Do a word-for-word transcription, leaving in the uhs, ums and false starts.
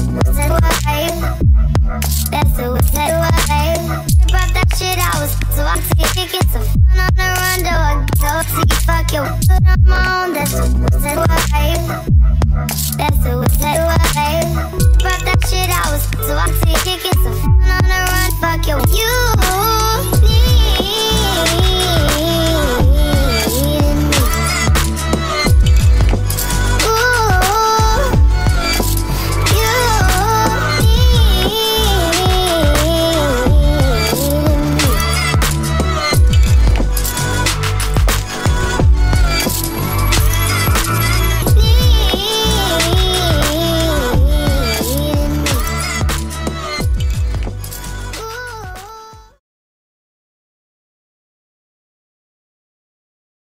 was that way. That's it, was that way. Rip up that shit, I was so I take it, get some fun on the run, though I go see fuck your put on my